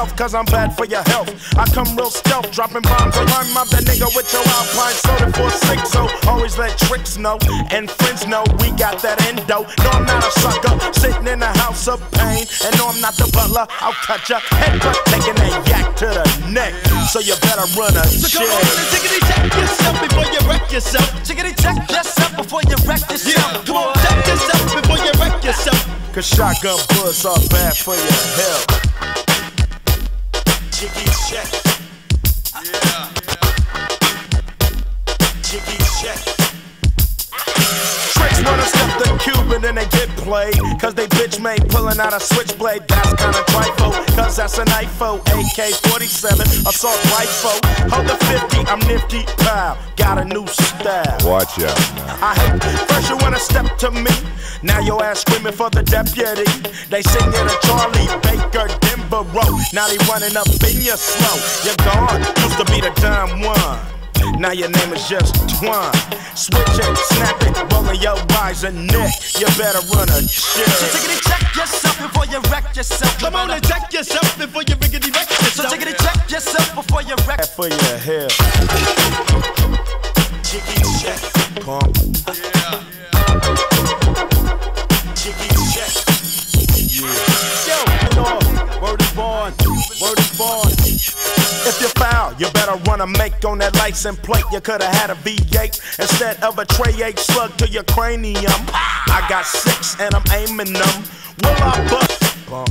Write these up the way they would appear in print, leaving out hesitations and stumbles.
yourself, cause I'm bad for your health. I come real stealth, dropping bombs on my mother, nigga, with your Alpine soda for 6. So always let tricks know, and friends know we got that endo. No, I'm not a sucker, sitting in a house of pain. And no, I'm not the butler, I'll cut ya headbutt, taking that yak to the neck. So you better run a check. So come on and tickety check yourself before you wreck yourself. Tickety check yourself before you wreck yourself. Yeah, come on, check yourself before you wreck yourself. Cause shotgun bullets are bad for your health. Jiggy check. Yeah. Jiggy check. Tricks wanna step the Cuban and they get played. Cause they bitch made pulling out a switchblade. That's kinda trifle, cause that's an IFO. AK-47, assault rifle. Hold the 50, I'm nifty, pow. Got a new style. Watch out now. I hate, first you wanna step to me. Now your ass screaming for the deputy. They sing it to Charlie Baker, Denver Road. Now they running up in your slow. You're gone, used to be the dumb one. Now your name is just Twine. Switch it, snap it, rolling your eyes and neck. You better run a check. So tickety check yourself before you wreck yourself. Come on and check yourself before you riggedy wreck yourself. So tickety check yourself before you wreck. For your hair. Jiggy check. Pump. Yeah. Jiggy check. Yeah. Yo, word is born. Word is born. If you foul, you better run a make on that license plate. You coulda had a V8 instead of a Tray 8 slug to your cranium. I got 6 and I'm aiming them. Will I bust? Bump.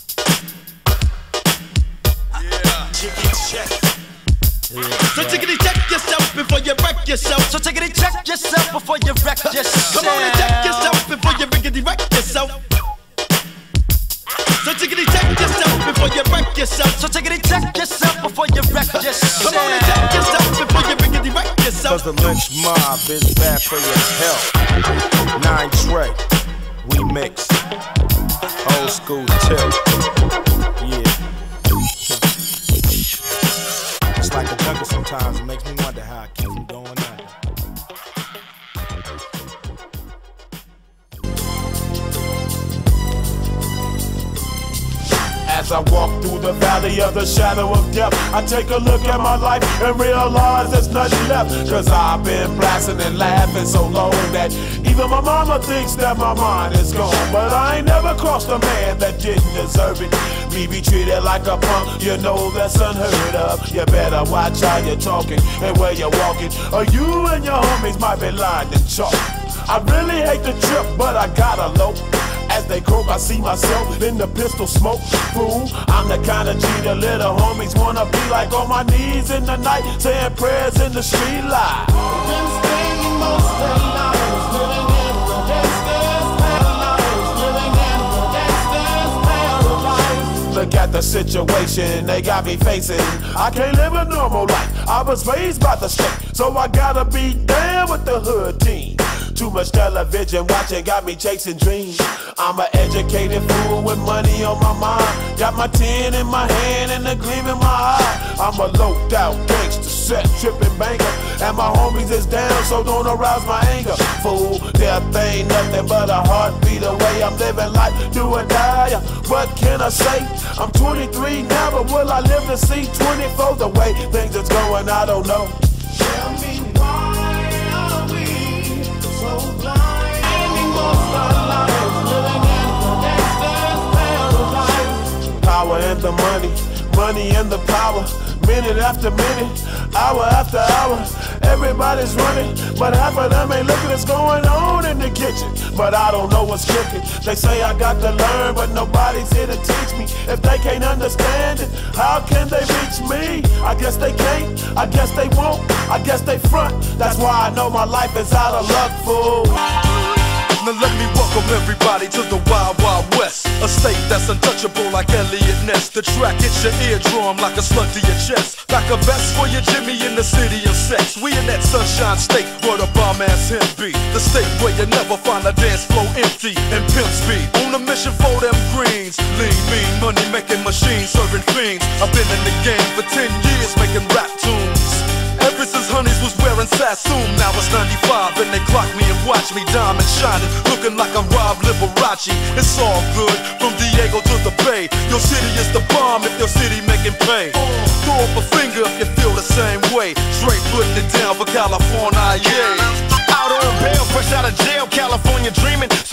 Yeah. Jiggy check. Yeah. So tickety check yourself before you wreck yourself. So tickety check yourself before you wreck yourself. Come on and check yourself before you riggedy wreck yourself. So tickety check yourself before you wreck yourself. So tickety check yourself before you wreck yourself. Come on and check yourself before you riggedy wreck yourself. Cause the lynch mob is bad for your health. 9 Trey, we mix. Old school tip. Yeah. It's like a jungle sometimes. It makes me wonder how I keep from going under. As I walk through the valley of the shadow of death, I take a look at my life and realize there's nothing left. Cause I've been blasting and laughing so long that even my mama thinks that my mind is gone. But I ain't never crossed a man that didn't deserve it. Me be treated like a punk, you know that's unheard of. You better watch how you're talking and where you're walking, or you and your homies might be lying in chalk. I really hate the trip, but I gotta low. As they croak, I see myself in the pistol smoke. Fool, I'm the kind of G the little homies wanna be like, on my knees in the night, saying prayers in the street light. Been staying most of the lives, living in the gangster's paradise, living in the gangster's paradise. Look at the situation they got me facing. I can't live a normal life. I was raised by the state, so I gotta be down with the hood team. Too much television watching got me chasing dreams. I'm an educated fool with money on my mind. Got my 10 in my hand and a gleam in my eye. I'm a loped out gangster, set tripping banker, and my homies is down, so don't arouse my anger. Fool, death ain't nothing but a heartbeat away. I'm living life, do or die. What can I say? I'm 23 now, but will I live to see 24? The way things is going, I don't know. Tell me why are we so blind? Ending most our lives, living in the gangster's paradise. Power and the money, money and the power. Minute after minute, hour after hour, everybody's running, but half of them ain't looking what's going on in the kitchen. But I don't know what's cooking. They say I got to learn, but nobody's here to teach me. If they can't understand it, how can they reach me? I guess they can't, I guess they won't, I guess they front. That's why I know my life is out of luck, fool. Now let me welcome everybody to the Wild Wild West, a state that's untouchable like Elliot Ness. The track hits your eardrum like a slug to your chest. Back a vest for your Jimmy in the city of sex. We in that sunshine state where the bomb ass him be. The state where you never find a dance floor empty and pimp speed. On a mission for them greens. Lean, mean, money making machines serving fiends. I've been in the game for 10 years making rap tunes. Ever since honeys was wearing Sassoon, now it's 95 and they clock me and watch me diamond shining, looking like I'm Rob Liberace. It's all good from Diego to the Bay. Your city is the bomb if your city making pay. Throw up a finger if you feel the same way. Straight putting it down for California, yeah. Out on bail, fresh out of jail, California dreaming.